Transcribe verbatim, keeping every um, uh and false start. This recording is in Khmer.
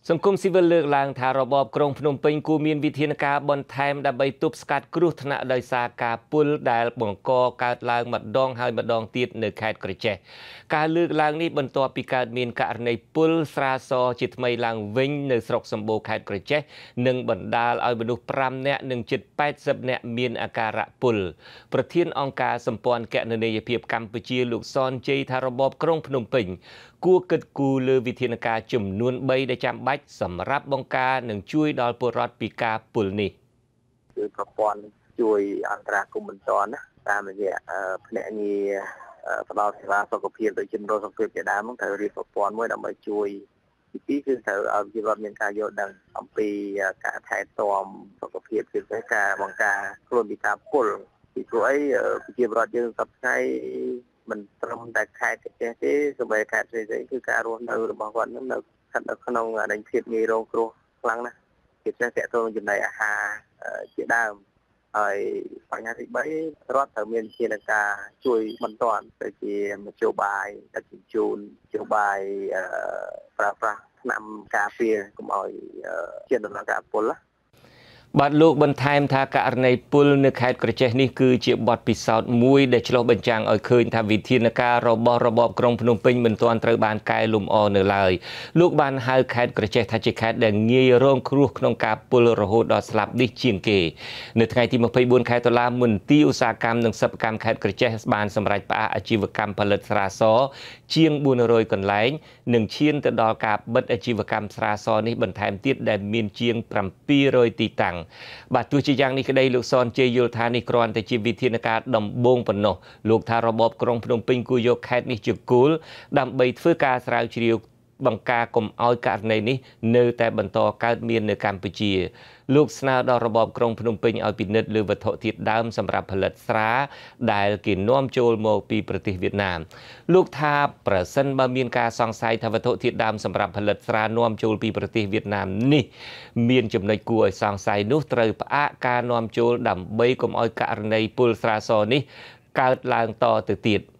សង្គមស៊ីវិលលើកឡើងថារបបក្រុងភ្នំពេញគួរមានវិធានការបន្ថែមដើម្បីទប់ស្កាត់គ្រោះថ្នាក់ដោយសារការពុលដែលបង្កកើតឡើងម្ដងហើយម្ដងទៀតនៅខេត្តក្រចេះការលើកឡើងនេះបន្ទាប់ពីកើតមានករណីពុលស្រាសជាថ្មីឡើងវិញនៅស្រុកសម្បូរខេត្តក្រចេះនិងបណ្ដាលឲ្យមនុស្សប្រាំនាក់និងជិតแปดสิบនាក់មានអាការៈពុលប្រធានអង្គការសម្ព័ន្ធគណនេយ្យភាពកម្ពុជាលោកសនជ័យថារបបក្រុងភ្នំពេញគួរគិតគូរលើវិធានការចំនួនបីដែលចាំបាច់សម្រាប់បង្ការនិងជួយដល់ពលរដ្ឋពីការពុលនេះគឺប្រព័ន្ធជួយអន្តរាគមន៍បន្តណាតាមរយៈភ្នាក់ងារផ្ដល់សេវាសុខភាពដូចជាមណ្ឌលសុខភាពជាដើមត្រូវរៀបប្រព័ន្ធមួយដើម្បីជួយទីពីរគឺត្រូវឲ្យប្រជាពលរដ្ឋមានការយល់ដឹងអំពីការថែទាំសុខភាពគឺការបង្ការខ្លួនពីការពុលពីព្រោះអីប្រជាពលរដ្ឋយើងសពថ្ងៃមិនត្រឹមតែខេត្តទេទេសូម្បីខេត្តផ្សេងៗគឺការរស់នៅរបស់គាត់នឹងនៅស្ថិតនៅក្នុងអនិច្ចភាពងាយរងគ្រោះខ្លាំងណាស់ជាពិសេសតកតងចំណីអាហារជាដើមហើយបញ្ហាទីបីរដ្ឋត្រូវមានជាការជួយបន្តទៅជាមធ្យោបាយដឹកជញ្ជូនមធ្យោបាយប្រើប្រាស់ថ្នាំការពារកុំឲ្យជាដំណើរការពុលបាទលោកបន្ថែមថាករណីពុលនៅខេត្តក្រចេះនេះគឺជាបទពិសោធន៍មួយដែលឆ្លុះបញ្ចាំងឲ្យឃើញថាវិធានការរបស់របបក្រុងភ្នំពេញមិនទាន់ត្រូវបានកែលម្អនៅឡើយលោកបានហៅខេត្តក្រចេះថាជាខេត្តដែលងាយរងគ្រោះក្នុងការពុលរហូតដល់ស្លាប់នេះជាងគេនៅថ្ងៃទីម្ភៃបួនខែតុលាមន្ទីរឧស្សាហកម្មនិងសិប្បកម្មខេត្តក្រចេះបានសម្រេចផ្អាកអាជីវកម្មផលិតស្រាសជាងបួនរយកន្លែងនិងឈានទៅដល់ការបិទអាជីវកម្មស្រាសនេះបន្ថែមទៀតដែលមានជាងប្រាំពីររយទីតាំងបាទទោះជាយ៉ាងនេះក្តីលោកសនជ័យយល់ថានេះគ្រាន់តែជាវិធានការដំបូងប៉ុណ្ណោះលោកថារបបក្រុងភ្នំពេញគួរយកខេត្តនេះជាគោលដើម្បីធ្វើការស្រាវជ្រាវបង្ការកុំឲ្យករណីនេះនៅតែបន្តកើតមាននៅកម្ពុជាលោកស្នើដល់របបក្រុងភ្នំពេញឲ្យពិនិត្យលើវត្ថុធាតុដើមសម្រាប់ផលិតស្រាដែលគេនាំចូលមកពីប្រទេសវៀតណាមលោកថាប្រសិនបើមានការសង្ស័យថាវត្ថុធាតុដើមសម្រាប់ផលិតស្រានាំចូលពីប្រទេសវៀតណាមនេះមានចំណុចគួរឲ្យសង្ស័យនោះត្រូវផ្អាកការនាំចូលដើម្បីកុំឲ្យករណីពុលស្រាសនេះកើតឡើងតទៅទៀត